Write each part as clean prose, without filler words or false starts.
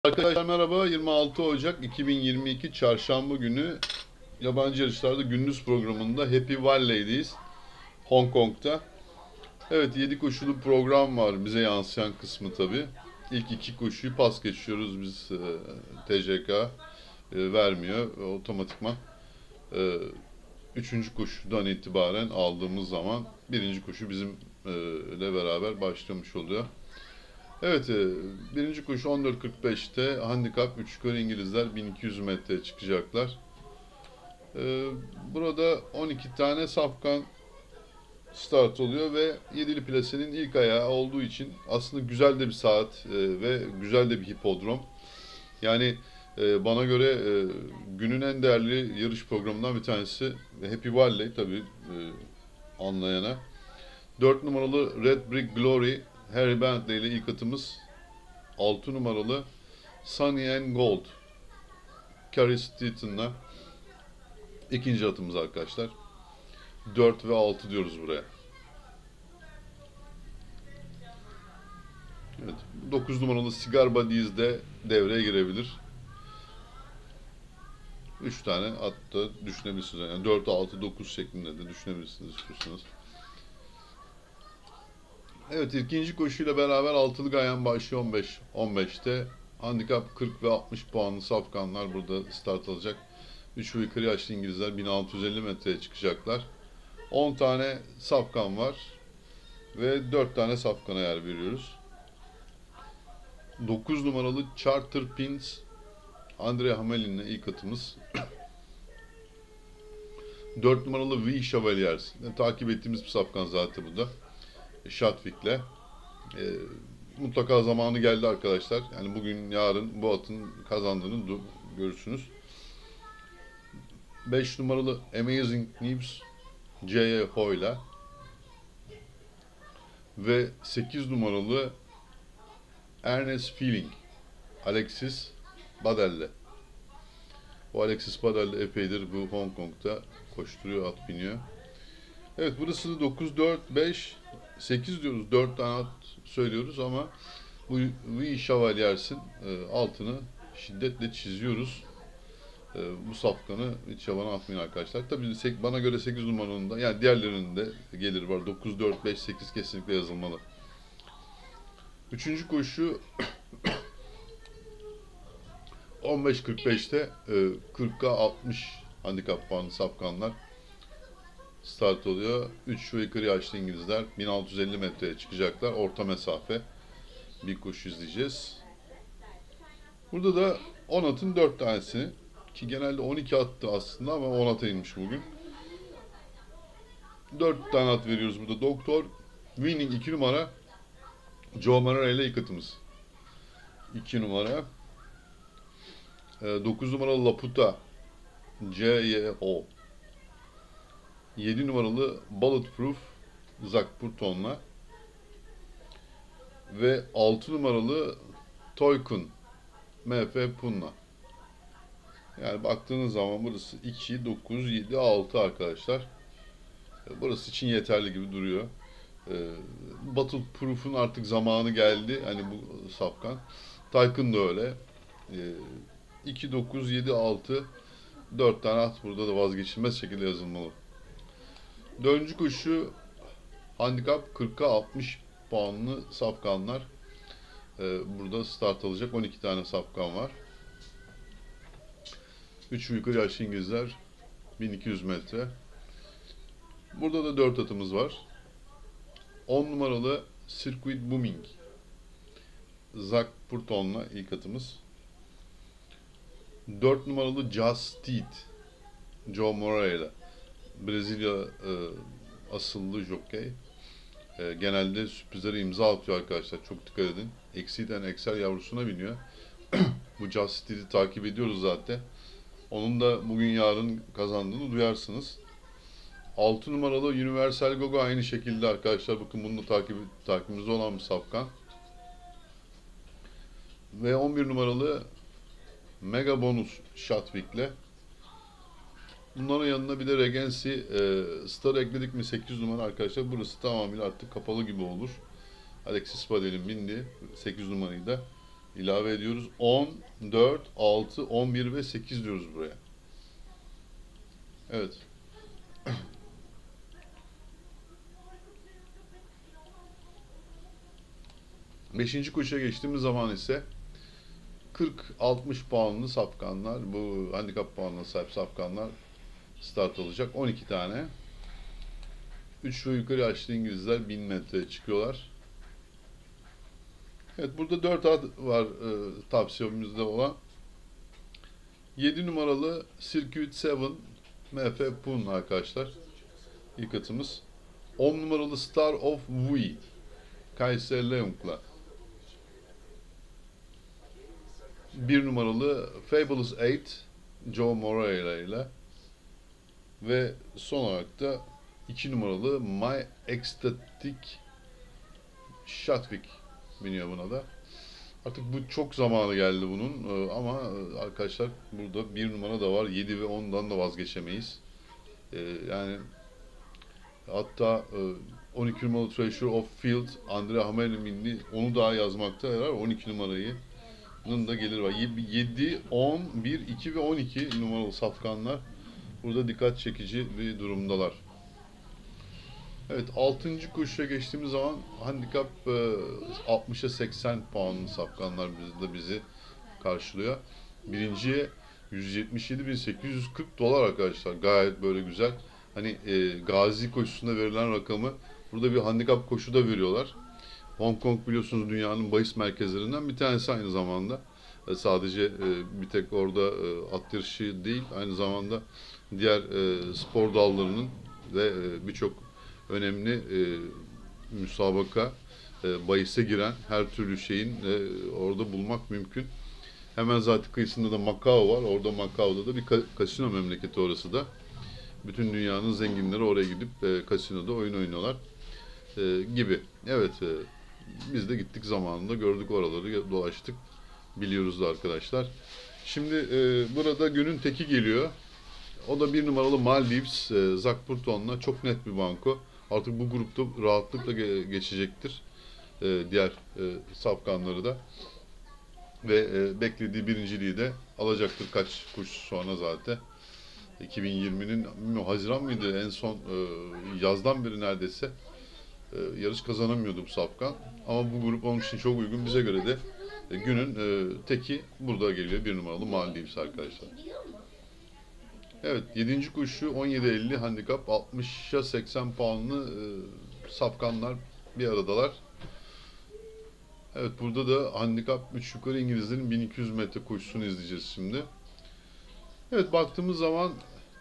Arkadaşlar merhaba. 26 Ocak 2022 Çarşamba günü yabancı yarışlarda gündüz programında Happy Valley'deyiz. Hong Kong'da. Evet, 7 koşulu program var, bize yansıyan kısmı tabii. İlk 2 koşuyu pas geçiyoruz biz, TCK vermiyor otomatikman. E, 3. koşudan itibaren aldığımız zaman birinci koşu bizim ile beraber başlamış oluyor. Evet, birinci koşu 14.45'te handikap 3 yukarı İngilizler 1200 metreye çıkacaklar. Burada 12 tane safkan start oluyor ve 7'li plasenin ilk ayağı olduğu için aslında güzel de bir saat ve güzel de bir hipodrom. Yani bana göre günün en değerli yarış programından bir tanesi Happy Valley tabii, anlayana. 4 numaralı Red Brick Glory Harry Bentley ile ilk atımız. 6 numaralı Sunny and Gold Carrie Steaton'la ikinci atımız arkadaşlar. 4 ve 6 diyoruz buraya. Evet, 9 numaralı Cigar Buddies de devreye girebilir. 3 tane at da düşünebilirsiniz. Yani 4, 6, 9 şeklinde de düşünebilirsiniz istiyorsanız. Evet, ikinci koşuyla beraber altılı gayen başlıyor 15'te. Handikap 40 ve 60 puanlı safkanlar burada start alacak. 3 ve yukarı yaşlı İngilizler 1650 metreye çıkacaklar. 10 tane safkan var ve 4 tane safkana yer veriyoruz. 9 numaralı Charter Pins Andre Hamelin'le ilk atımız. 4 numaralı V Chevaliers. Takip ettiğimiz bir safkan zaten bu da. Shotwick'le. Mutlaka zamanı geldi arkadaşlar. Yani bugün, yarın bu atın kazandığını görürsünüz. 5 numaralı Amazing News J.A. Hoy'la ve 8 numaralı Ernest Feeling Alexis Badel'le. Bu Alexis Badel epeydir bu Hong Kong'da koşturuyor, at biniyor. Evet, burası 9, 4, 5, 8 diyoruz. 4 tane at söylüyoruz ama bu V Chevaliers'in altını şiddetle çiziyoruz. Bu safkanı hiç yabana atmayın arkadaşlar. Tabii bana göre 8 numaranın da, yani diğerlerinin de gelir var. 9, 4, 5, 8 kesinlikle yazılmalı. Üçüncü koşu 15.45'te 40'a 60 handikap puanlı safkanlar start oluyor. 3 ve yukarı yaşlı İngilizler 1650 metreye çıkacaklar. Orta mesafe bir koşu izleyeceğiz. Burada da 10 atın 4 tanesini, ki genelde 12 attı aslında ama 10 ata inmiş bugün. 4 tane at veriyoruz burada. Doktor Winning 2 numara Joe Marara ile ilk atımız. 2 numara 9 numaralı Laputa C.Y.O. 7 numaralı Bulletproof Zach Purton'la ve 6 numaralı Toykun M.F. Pun'la. Yani baktığınız zaman burası 2, 9, 7, 6 arkadaşlar. Burası için yeterli gibi duruyor. Bulletproof'un artık zamanı geldi. Hani bu safkan. Toykun da öyle. 2, 9, 7, 6 4 tane at burada da vazgeçilmez şekilde yazılmalı. Dördüncü koşu handikap 40'a 60 puanlı safkanlar. Burada start alacak 12 tane safkan var. 3 yukarı yaşlı İngilizler 1200 metre. Burada da 4 atımız var. 10 numaralı Circuit Booming Zach Purton'la ilk atımız. 4 numaralı Just Steed Joe Moreira, Brezilya asıllı jockey. Genelde sürprizlere imza atıyor arkadaşlar. Çok dikkat edin. Exceed Excel yavrusuna biniyor. Bu Just Steed'i takip ediyoruz zaten. Onun da bugün yarın kazandığını duyarsınız. 6 numaralı Universal Gogo aynı şekilde arkadaşlar. Bakın bunun da takibimizde olan bir safkan. Ve 11 numaralı Mega Bonus Shotwick'le. Bunların yanına bir de Regency Star ekledik mi 8 numara arkadaşlar. Burası tamamıyla artık kapalı gibi olur. Alexis Badel'in bindiği 8 numarayı da ilave ediyoruz. 10, 4, 6, 11 ve 8 diyoruz buraya. Evet. Beşinci koşuya geçtiğimiz zaman ise 40-60 puanlı safkanlar, bu handikap puanına sahip safkanlar start alacak. 12 tane. 3 ve yukarı yaşlı İngilizler 1000 metreye çıkıyorlar. Evet, burada 4 ad var tavsiyemizde olan. 7 numaralı Circuit 7 MF Pun arkadaşlar. İlk atımız. 10 numaralı Star of Vui Kayseri Leung'la. 1 numaralı Fabulous 8 Joe Moreira ile. Ve son olarak da 2 numaralı My Ecstatic Shatwick biniyor buna da. Artık bu çok zamanı geldi bunun ama arkadaşlar burada 1 numara da var. 7 ve 10'dan da vazgeçemeyiz. Yani hatta 12 numaralı Treasure of Field Andre Hamelin onu daha yazmakta yarar. 12 numarayı bunun da gelir var. 7, 10, 1, 2 ve 12 numaralı safkanlar burada dikkat çekici bir durumdalar. Evet, 6. koşuya geçtiğimiz zaman handikap 60'a 80 puanlı safkanlar bizi karşılıyor. Birinciye 177.840 dolar arkadaşlar. Gayet böyle güzel. Hani Gazi koşusunda verilen rakamı burada bir handikap koşu da veriyorlar. Hong Kong biliyorsunuz dünyanın bahis merkezlerinden bir tanesi aynı zamanda. Sadece bir tek orada at yarışı değil, aynı zamanda diğer spor dallarının ve birçok önemli müsabaka, bahise giren her türlü şeyin orada bulmak mümkün. Hemen zaten kıyısında da Macao var. Orada Macao'da da bir kasino memleketi orası da. Bütün dünyanın zenginleri oraya gidip kasinoda oyun oynuyorlar gibi. Evet, biz de gittik zamanında, gördük oraları, dolaştık. Biliyoruz da arkadaşlar. Şimdi burada günün teki geliyor. O da 1 numaralı Maldives, Zak Burton'la çok net bir banko. Artık bu grupta rahatlıkla geçecektir. Diğer safkanları da. Ve beklediği birinciliği de alacaktır kaç koşu sonra zaten. 2020'nin Haziran mıydı en son yazdan beri neredeyse yarış kazanamıyordu bu safkan. Ama bu grup onun için çok uygun. Bize göre de günün teki burada geliyor. 1 numaralı Maldives arkadaşlar. Evet, 7. koşu 17.50 handikap 60'a 80 puanlı safkanlar bir aradalar. Evet, burada da handikap 3 yukarı İngilizlerin 1200 metre koşusunu izleyeceğiz şimdi. Evet, baktığımız zaman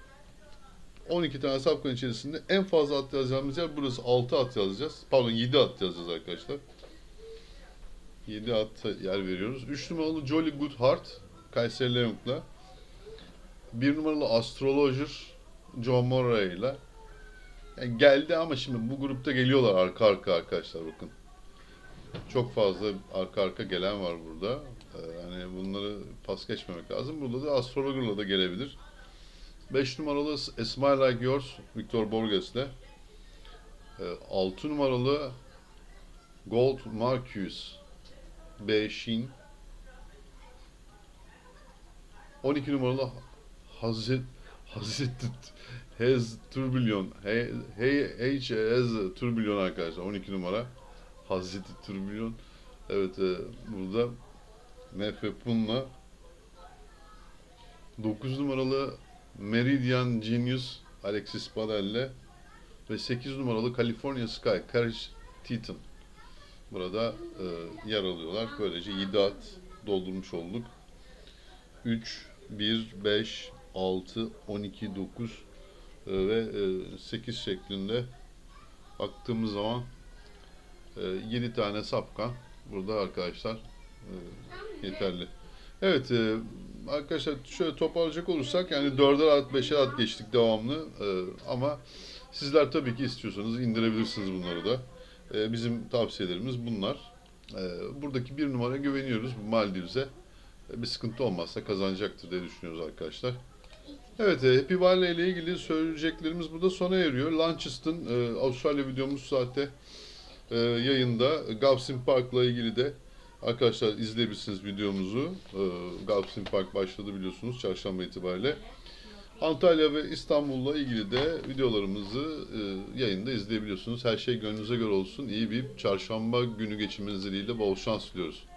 12 tane safkan içerisinde en fazla at yazacağımız yer burası. 6 at yazacağız. Pardon, 7 at yazacağız arkadaşlar. 7 at yer veriyoruz. 3 numaralı Jolly Good Heart Kayseri Leung'la. 1 numaralı Astrologer Joe Moreira ile. Yani geldi ama şimdi bu grupta geliyorlar arka arka arkadaşlar, bakın. Çok fazla arka arka gelen var burada. Yani bunları pas geçmemek lazım. Burada da Astrologer'la da gelebilir. 5 numaralı A Smile Like Yours Victor Borges'le. 6 numaralı Gold Marquis Beşin. 12 numaralı Hazreti Hez Turbilyon. H.S. Turbilyon arkadaşlar. 12 numara. Hazreti Turbilyon. Evet, burada Mefe Pun'la 9 numaralı Meridian Genius Alexis Badel'le ve 8 numaralı California Sky Courage Teton burada yer alıyorlar. Böylece 7 at doldurmuş olduk. 3, 1, 5, 6, 12, 9 ve 8 şeklinde baktığımız zaman 7 tane safkan burada arkadaşlar yeterli. Evet arkadaşlar, şöyle toparlayacak olursak yani 4'er at 5'er at geçtik devamlı ama sizler tabii ki istiyorsanız indirebilirsiniz bunları da. Bizim tavsiyelerimiz bunlar. Buradaki 1 numaraya güveniyoruz bu Maldives'e. Bir sıkıntı olmazsa kazanacaktır diye düşünüyoruz arkadaşlar. Evet, Happy Valley ile ilgili söyleyeceklerimiz burada sona eriyor. Launceston Avustralya videomuz zaten yayında. Gaveston Park'la ilgili de Arkadaşlar izleyebilirsiniz videomuzu. Galveston Park başladı biliyorsunuz çarşamba itibariyle. Antalya ve İstanbul'la ilgili de videolarımızı yayında izleyebiliyorsunuz. Her şey gönlünüze göre olsun. İyi bir çarşamba günü geçirmeniz dileğiyle bol şans diliyoruz.